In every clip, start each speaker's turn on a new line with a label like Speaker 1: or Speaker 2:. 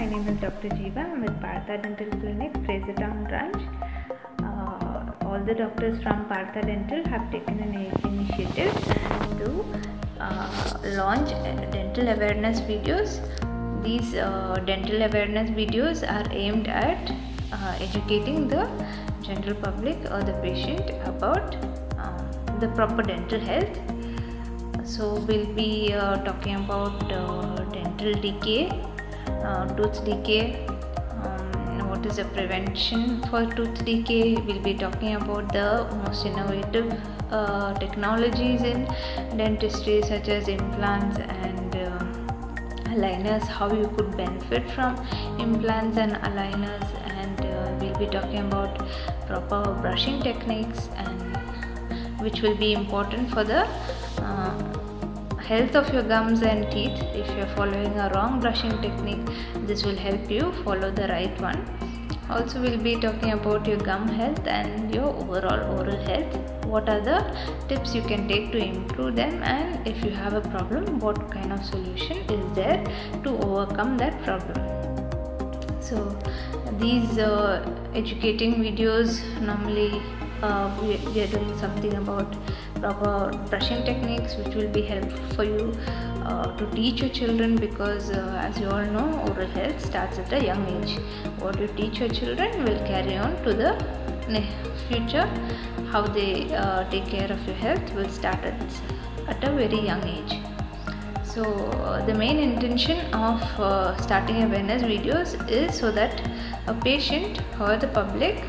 Speaker 1: my name is Dr. Jeeva. I'm with Partha Dental Clinic, Fraser Town branch. All the doctors from Partha Dental have taken an initiative to launch dental awareness videos. These dental awareness videos are aimed at educating the general public or the patient about the proper dental health. So we'll be talking about dental decay, tooth decay, what is the prevention for tooth decay. We'll be talking about the most innovative technologies in dentistry, such as implants and aligners, how you could benefit from implants and aligners, and we'll be talking about proper brushing techniques, and which will be important for the health of your gums and teeth. If you are following a wrong brushing technique, this will help you follow the right one. Also, we'll be talking about your gum health and your overall oral health. What are the tips you can take to improve them, and if you have a problem, what kind of solution is there to overcome that problem. So these educating videos, normally we are doing something about proper brushing techniques, which will be helpful for you to teach your children, because as you all know, oral health starts at a young age. What you teach your children will carry on to the future. How they take care of your health will start at a very young age. So the main intention of starting awareness videos is so that a patient or the public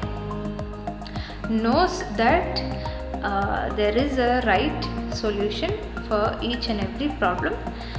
Speaker 1: knows that there is a right solution for each and every problem,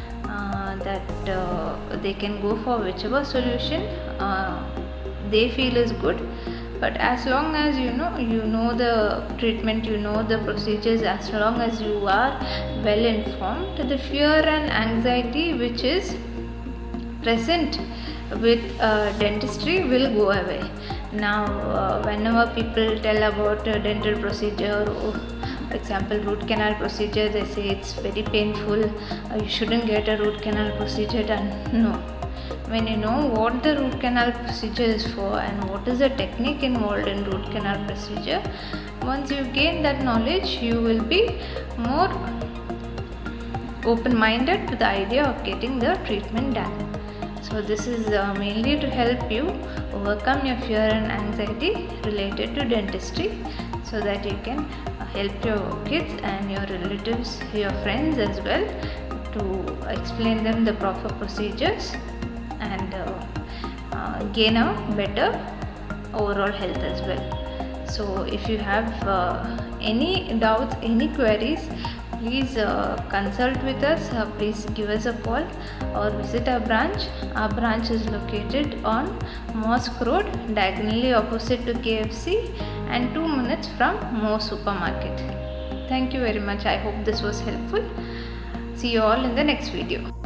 Speaker 1: that they can go for whichever solution they feel is good. But as long as you know the treatment, you know the procedures, as long as you are well informed, the fear and anxiety which is present with dentistry will go away. Now whenever people tell about dental procedure, for example root canal procedure, they say it's very painful, you shouldn't get a root canal procedure done. No, when you know what the root canal procedure is for and what is the technique involved in root canal procedure, once you gain that knowledge, you will be more open-minded to the idea of getting the treatment done. So this is mainly to help you overcome your fear and anxiety related to dentistry, so that you can help your kids and your relatives, your friends as well, to explain them the proper procedures and gain a better overall health as well. So if you have any doubts, any queries, please consult with us, please give us a call or visit our branch. Our branch is located on Mosque Road, diagonally opposite to KFC, and 2 minutes from Mo Supermarket. Thank you very much. I hope this was helpful. See you all in the next video.